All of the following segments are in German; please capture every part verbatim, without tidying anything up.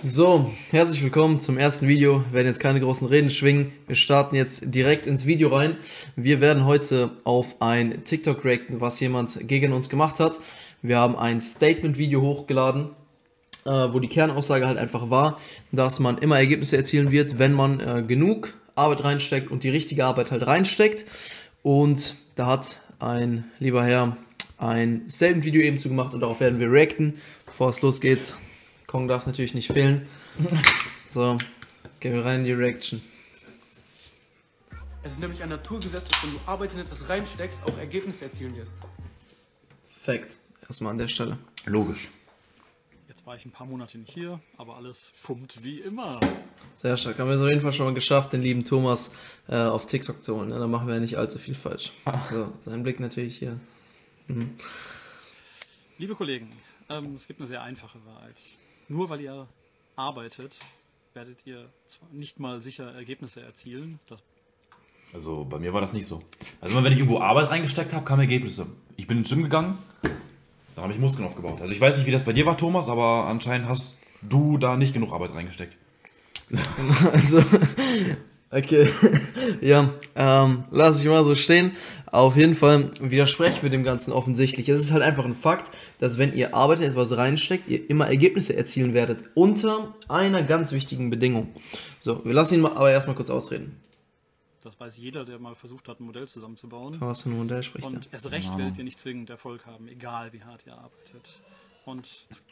So, herzlich willkommen zum ersten Video. Wir werden jetzt keine großen Reden schwingen. Wir starten jetzt direkt ins Video rein. Wir werden heute auf ein TikTok reacten, was jemand gegen uns gemacht hat. Wir haben ein Statement-Video hochgeladen, äh, wo die Kernaussage halt einfach war, dass man immer Ergebnisse erzielen wird, wenn man äh, genug Arbeit reinsteckt und die richtige Arbeit halt reinsteckt. Und da hat ein lieber Herr ein Statement-Video eben zu gemacht und darauf werden wir reacten. Bevor es losgeht, Kong darf natürlich nicht fehlen. So, gehen wir rein in die Reaction. Es ist nämlich ein Naturgesetz, dass wenn du Arbeit in etwas reinsteckst, auch Ergebnisse erzielen wirst. Fact. Erstmal an der Stelle. Logisch. Jetzt war ich ein paar Monate nicht hier, aber alles pumpt wie immer. Sehr stark. Haben wir es auf jeden Fall schon mal geschafft, den lieben Thomas äh, auf TikTok zu holen. Ne? Da machen wir ja nicht allzu viel falsch. So, sein Blick natürlich hier. Mhm. Liebe Kollegen, ähm, es gibt eine sehr einfache Wahrheit. Nur weil ihr arbeitet, werdet ihr zwar nicht mal sicher Ergebnisse erzielen. Das Also bei mir war das nicht so. Also immer wenn ich irgendwo Arbeit reingesteckt habe, kamen Ergebnisse. Ich bin ins Gym gegangen, dann habe ich Muskeln aufgebaut. Also ich weiß nicht, wie das bei dir war, Thomas, aber anscheinend hast du da nicht genug Arbeit reingesteckt. Also, okay, ja, ähm, lass ich mal so stehen. Auf jeden Fall widersprechen wir dem Ganzen offensichtlich. Es ist halt einfach ein Fakt, dass wenn ihr Arbeit in etwas reinsteckt, ihr immer Ergebnisse erzielen werdet. Unter einer ganz wichtigen Bedingung. So, wir lassen ihn mal aber erstmal kurz ausreden. Das weiß jeder, der mal versucht hat, ein Modell zusammenzubauen. Von was für ein Modell spricht er? Und erst recht werdet ihr nicht zwingend Erfolg haben, egal wie hart ihr arbeitet. Und es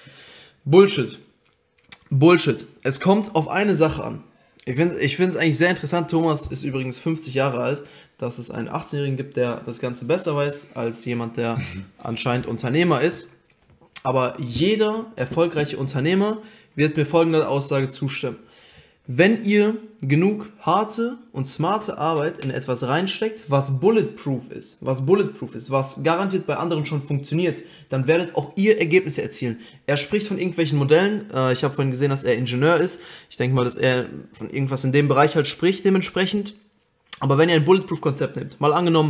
Bullshit. Bullshit. Es kommt auf eine Sache an. Ich finde ich finde es eigentlich sehr interessant. Thomas ist übrigens fünfzig Jahre alt, dass es einen achtzehnjährigen gibt, der das Ganze besser weiß, als jemand, der anscheinend Unternehmer ist. Aber jeder erfolgreiche Unternehmer wird mir folgender Aussage zustimmen. Wenn ihr genug harte und smarte Arbeit in etwas reinsteckt, was bulletproof ist, was bulletproof ist, was garantiert bei anderen schon funktioniert, dann werdet auch ihr Ergebnisse erzielen. Er spricht von irgendwelchen Modellen. Äh, ich habe vorhin gesehen, dass er Ingenieur ist. Ich denke mal, dass er von irgendwas in dem Bereich halt spricht dementsprechend. Aber wenn ihr ein Bulletproof-Konzept nehmt, mal angenommen,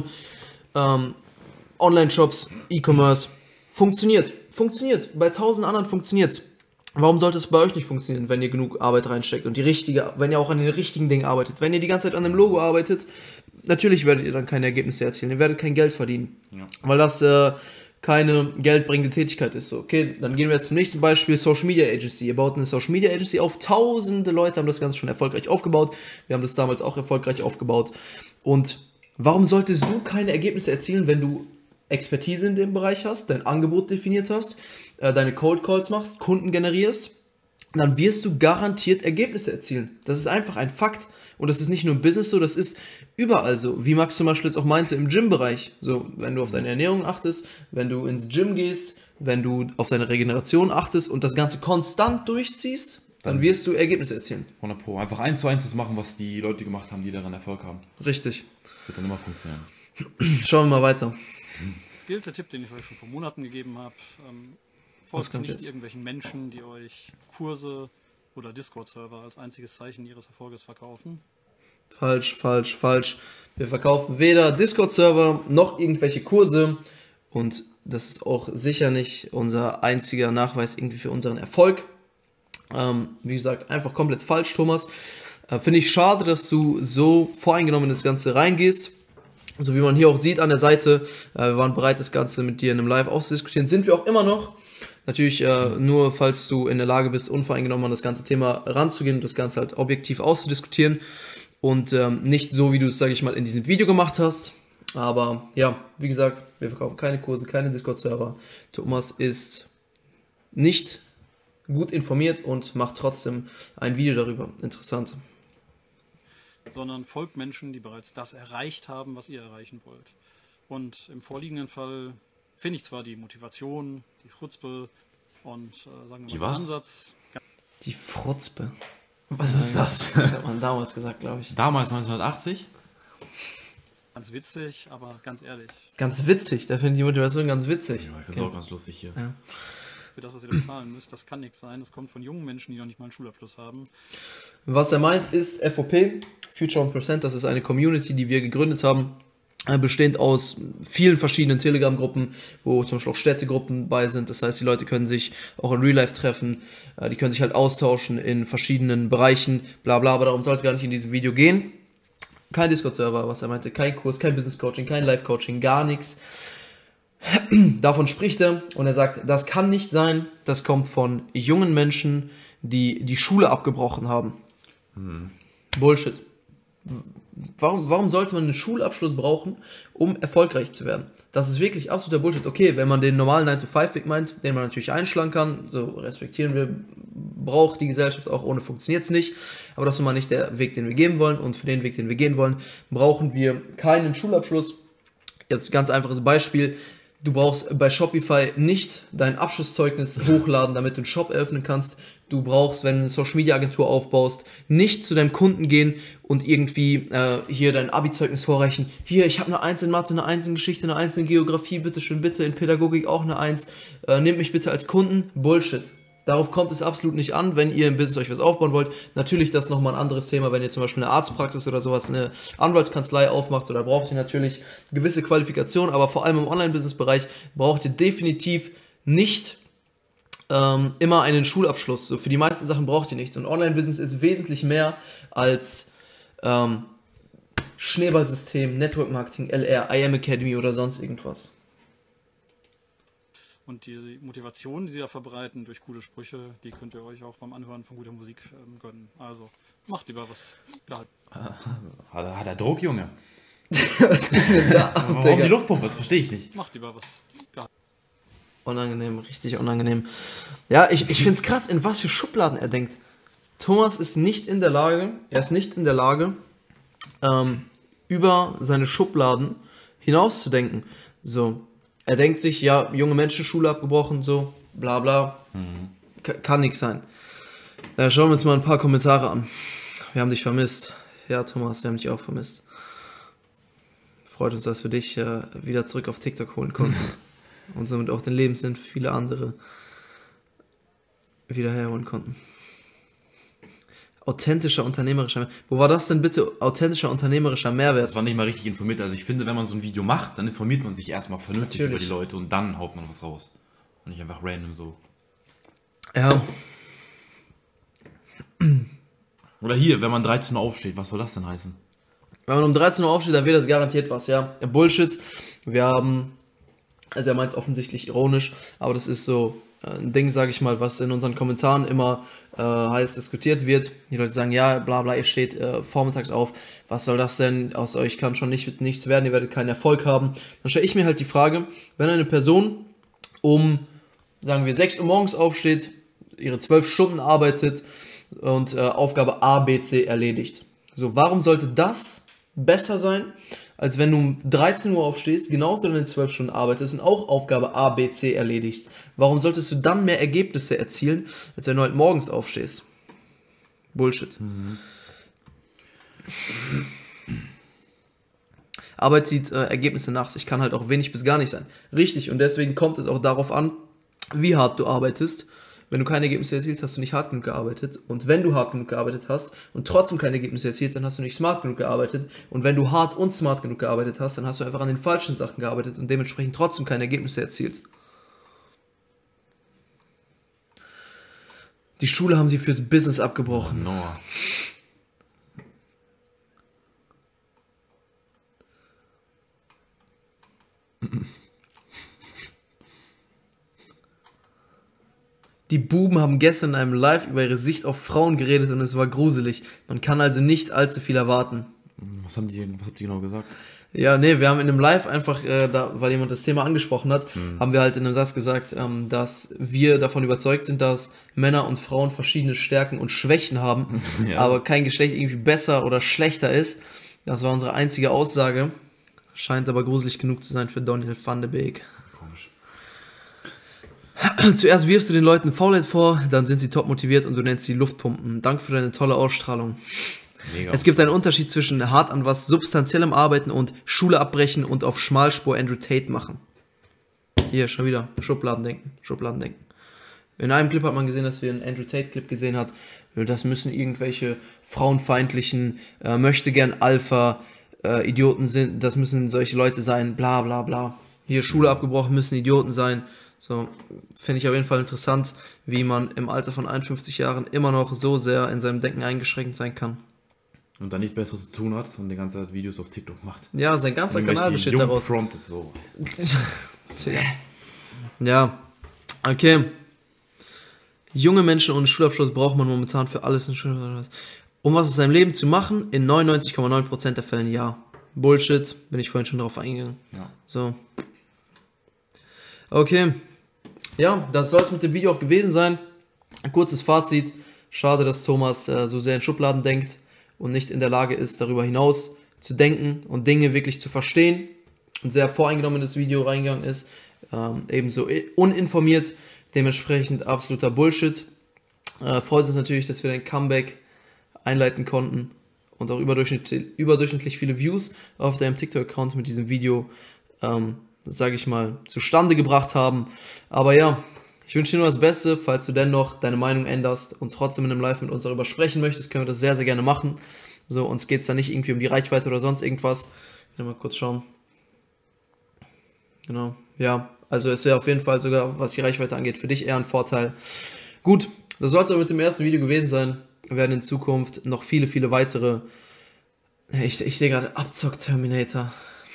ähm, Online-Shops, E-Commerce, funktioniert, funktioniert, bei tausend anderen funktioniert. Warum sollte es bei euch nicht funktionieren, wenn ihr genug Arbeit reinsteckt und die richtige, wenn ihr auch an den richtigen Dingen arbeitet? Wenn ihr die ganze Zeit an dem Logo arbeitet, natürlich werdet ihr dann keine Ergebnisse erzielen, ihr werdet kein Geld verdienen, ja. Weil das äh, keine geldbringende Tätigkeit ist. So, okay, dann gehen wir jetzt zum nächsten Beispiel, Social Media Agency. Ihr baut eine Social Media Agency auf, tausende Leute haben das Ganze schon erfolgreich aufgebaut, wir haben das damals auch erfolgreich aufgebaut. Und warum solltest du keine Ergebnisse erzielen, wenn du Expertise in dem Bereich hast, dein Angebot definiert hast, deine Cold Calls machst, Kunden generierst, dann wirst du garantiert Ergebnisse erzielen. Das ist einfach ein Fakt. Und das ist nicht nur im Business so, das ist überall so. Wie Max zum Beispiel jetzt auch meinte, im Gym-Bereich. So, wenn du auf deine Ernährung achtest, wenn du ins Gym gehst, wenn du auf deine Regeneration achtest und das Ganze konstant durchziehst, dann wirst du Ergebnisse erzielen. hundert Pro. Einfach eins zu eins das machen, was die Leute gemacht haben, die daran Erfolg haben. Richtig. Wird dann immer funktionieren. Schauen wir mal weiter. Jetzt gilt der Tipp, den ich euch schon vor Monaten gegeben habe. Ähm, folgt nicht jetzt? irgendwelchen Menschen, die euch Kurse oder Discord-Server als einziges Zeichen ihres Erfolges verkaufen. Falsch, falsch, falsch. Wir verkaufen weder Discord-Server noch irgendwelche Kurse und das ist auch sicher nicht unser einziger Nachweis irgendwie für unseren Erfolg. Ähm, wie gesagt, einfach komplett falsch, Thomas. Äh, Finde ich schade, dass du so voreingenommen in das Ganze reingehst. So wie man hier auch sieht an der Seite, äh, wir waren bereit, das Ganze mit dir in einem Live auszudiskutieren. Sind wir auch immer noch. Natürlich äh, nur, falls du in der Lage bist, unvoreingenommen an das ganze Thema ranzugehen und das Ganze halt objektiv auszudiskutieren. Und ähm, nicht so, wie du es, sage ich mal, in diesem Video gemacht hast. Aber ja, wie gesagt, wir verkaufen keine Kurse, keine Discord-Server. Thomas ist nicht gut informiert und macht trotzdem ein Video darüber. Interessant. Sondern folgt Menschen, die bereits das erreicht haben, was ihr erreichen wollt. Und im vorliegenden Fall finde ich zwar die Motivation, die Chutzpe und äh, sagen wir mal den Ansatz. Die Frutzpe. Was ist das? Das hat man damals gesagt, glaube ich. Damals neunzehnhundertachtzig? Ganz witzig, aber ganz ehrlich. Ganz witzig, da finde ich die Motivation ganz witzig. Ja, ich finde es auch ganz lustig hier. Ja. Für das, was ihr da bezahlen müsst, das kann nichts sein. Das kommt von jungen Menschen, die noch nicht mal einen Schulabschluss haben. Was er meint, ist F O P, Future one percent. Das ist eine Community, die wir gegründet haben, äh, bestehend aus vielen verschiedenen Telegram-Gruppen, wo zum Beispiel auch Städtegruppen bei sind. Das heißt, die Leute können sich auch in Real Life treffen, äh, die können sich halt austauschen in verschiedenen Bereichen, bla bla, aber darum soll es gar nicht in diesem Video gehen. Kein Discord-Server, was er meinte, kein Kurs, kein Business-Coaching, kein Live-Coaching, gar nichts. Davon spricht er und er sagt, das kann nicht sein, das kommt von jungen Menschen, die die Schule abgebrochen haben. Hm. Bullshit. Warum, warum sollte man einen Schulabschluss brauchen, um erfolgreich zu werden? Das ist wirklich absoluter Bullshit. Okay, wenn man den normalen nine to five Weg meint, den man natürlich einschlagen kann, so respektieren wir, braucht die Gesellschaft auch, ohne funktioniert es nicht. Aber das ist nun mal nicht der Weg, den wir gehen wollen. Und für den Weg, den wir gehen wollen, brauchen wir keinen Schulabschluss. Jetzt ganz einfaches Beispiel. Du brauchst bei Shopify nicht dein Abschlusszeugnis hochladen, damit du einen Shop eröffnen kannst. Du brauchst, wenn du eine Social-Media-Agentur aufbaust, nicht zu deinem Kunden gehen und irgendwie äh, hier dein Abi-Zeugnis vorreichen. Hier, ich habe eine Eins in Mathe, eine Eins in Geschichte, eine Eins in Geografie, bitteschön, bitte, in Pädagogik auch eine Eins. Äh, nehmt mich bitte als Kunden. Bullshit. Darauf kommt es absolut nicht an, wenn ihr im Business euch was aufbauen wollt. Natürlich, das ist nochmal ein anderes Thema, wenn ihr zum Beispiel eine Arztpraxis oder sowas, eine Anwaltskanzlei aufmacht, so, da braucht ihr natürlich gewisse Qualifikationen, aber vor allem im Online-Business-Bereich braucht ihr definitiv nicht ähm, immer einen Schulabschluss. So, für die meisten Sachen braucht ihr nichts. Und Online-Business ist wesentlich mehr als ähm, Schneeballsystem, Network-Marketing, L R, I M Academy oder sonst irgendwas. Und die Motivation, die sie da verbreiten durch coole Sprüche, die könnt ihr euch auch beim Anhören von guter Musik ähm, gönnen. Also macht lieber was. Ja. Hat, er, hat er Druck, Junge? Was geht denn da ab, Warum Digga? die Luftpumpe? Das verstehe ich nicht. Macht lieber was. Ja. Unangenehm, richtig unangenehm. Ja, ich, ich finde es krass, in was für Schubladen er denkt. Thomas ist nicht in der Lage, er ist nicht in der Lage, ähm, über seine Schubladen hinauszudenken. So, er denkt sich, ja, junge Menschen, Schule abgebrochen, so, bla bla. Mhm. K- kann nix sein. Da schauen wir uns mal ein paar Kommentare an. Wir haben dich vermisst. Ja, Thomas, wir haben dich auch vermisst. Freut uns, dass wir dich äh, wieder zurück auf TikTok holen konnten. Und somit auch den Lebenssinn für viele andere wieder herholen konnten. Authentischer unternehmerischer Mehrwert. Wo war das denn bitte? Authentischer unternehmerischer Mehrwert. Das war nicht mal richtig informiert. Also ich finde, wenn man so ein Video macht, dann informiert man sich erstmal vernünftig Natürlich. über die Leute und dann haut man was raus. Und nicht einfach random so. Ja. Oder hier, wenn man dreizehn Uhr aufsteht, was soll das denn heißen? Wenn man um dreizehn Uhr aufsteht, dann wird das garantiert was, ja. Bullshit. Wir haben, also er meint es offensichtlich ironisch, aber das ist so ein Ding, sage ich mal, was in unseren Kommentaren immer äh, heiß diskutiert wird. Die Leute sagen, ja, bla bla, ihr steht äh, vormittags auf, was soll das denn, aus euch kann schon nicht, nichts werden, ihr werdet keinen Erfolg haben. Dann stelle ich mir halt die Frage, wenn eine Person um, sagen wir, sechs Uhr morgens aufsteht, ihre zwölf Stunden arbeitet und äh, Aufgabe A, B, C erledigt. So, warum sollte das besser sein, als wenn du um dreizehn Uhr aufstehst, genauso deine zwölf Stunden arbeitest und auch Aufgabe A, B, C erledigst? Warum solltest du dann mehr Ergebnisse erzielen, als wenn du halt morgens aufstehst? Bullshit. Mhm. Arbeit zieht äh, Ergebnisse nach sich, kann halt auch wenig bis gar nicht sein. Richtig, und deswegen kommt es auch darauf an, wie hart du arbeitest. Wenn du keine Ergebnisse erzielst, hast du nicht hart genug gearbeitet. Und wenn du hart genug gearbeitet hast und trotzdem keine Ergebnisse erzielst, dann hast du nicht smart genug gearbeitet. Und wenn du hart und smart genug gearbeitet hast, dann hast du einfach an den falschen Sachen gearbeitet und dementsprechend trotzdem keine Ergebnisse erzielt. Die Schule haben sie fürs Business abgebrochen. Noah. Die Buben haben gestern in einem Live über ihre Sicht auf Frauen geredet und es war gruselig. Man kann also nicht allzu viel erwarten. Was haben die, was habt ihr genau gesagt? Ja, nee, wir haben in einem Live einfach, äh, da, weil jemand das Thema angesprochen hat, mhm. haben wir halt in einem Satz gesagt, ähm, dass wir davon überzeugt sind, dass Männer und Frauen verschiedene Stärken und Schwächen haben, ja. aber kein Geschlecht irgendwie besser oder schlechter ist. Das war unsere einzige Aussage. Scheint aber gruselig genug zu sein für Daniel van de Beek. Komisch. Zuerst wirfst du den Leuten Faulheit vor, dann sind sie top motiviert und du nennst sie Luftpumpen. Danke für deine tolle Ausstrahlung. Mega. Es gibt einen Unterschied zwischen hart an was substanziellem Arbeiten und Schule abbrechen und auf Schmalspur Andrew Tate machen. Hier, schon wieder. Schubladendenken. Schubladendenken. In einem Clip hat man gesehen, dass wir einen Andrew Tate-Clip gesehen hat. Das müssen irgendwelche frauenfeindlichen, äh, möchte gern Alpha, äh, Idioten sind, das müssen solche Leute sein, bla bla bla. Hier Schule abgebrochen, müssen Idioten sein. So, finde ich auf jeden Fall interessant, wie man im Alter von einundfünfzig Jahren immer noch so sehr in seinem Denken eingeschränkt sein kann. Und dann nichts Besseres zu tun hat und die ganze Zeit Videos auf TikTok macht. Ja, sein ganzer Kanal besteht daraus. Front ist so. Tja. Ja, okay. Junge Menschen ohne Schulabschluss braucht man momentan für alles in Schulabschluss. Um was aus seinem Leben zu machen, in neunundneunzig Komma neun Prozent der Fällen ja. Bullshit, bin ich vorhin schon drauf eingegangen. Ja. So. Okay. Ja, das soll es mit dem Video auch gewesen sein. Ein kurzes Fazit. Schade, dass Thomas äh, so sehr in Schubladen denkt und nicht in der Lage ist, darüber hinaus zu denken und Dinge wirklich zu verstehen. Und sehr voreingenommen in das Video reingegangen ist. Ähm, ebenso uninformiert. Dementsprechend absoluter Bullshit. Äh, freut uns natürlich, dass wir den Comeback einleiten konnten und auch überdurchschnittlich, überdurchschnittlich viele Views auf deinem TikTok-Account mit diesem Video, ähm, sage ich mal, zustande gebracht haben. Aber ja, ich wünsche dir nur das Beste. Falls du dennoch deine Meinung änderst und trotzdem in einem Live mit uns darüber sprechen möchtest, können wir das sehr, sehr gerne machen. So, uns geht es da nicht irgendwie um die Reichweite oder sonst irgendwas. Ich will mal kurz schauen. Genau, ja, also es wäre auf jeden Fall sogar, was die Reichweite angeht, für dich eher ein Vorteil. Gut, das soll es aber mit dem ersten Video gewesen sein. Wir werden in Zukunft noch viele, viele weitere, ich, ich sehe gerade Abzock-Terminator.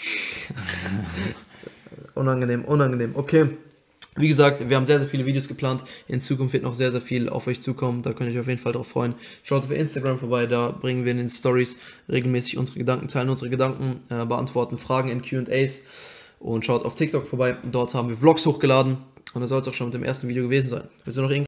Unangenehm, unangenehm, okay. Wie gesagt, wir haben sehr, sehr viele Videos geplant. In Zukunft wird noch sehr, sehr viel auf euch zukommen. Da könnt ihr euch auf jeden Fall drauf freuen. Schaut auf Instagram vorbei, da bringen wir in den Stories regelmäßig unsere Gedanken, teilen unsere Gedanken, äh, beantworten Fragen in Q and A's. Und schaut auf TikTok vorbei, dort haben wir Vlogs hochgeladen. Und das soll es auch schon mit dem ersten Video gewesen sein. Willst du noch irgendwie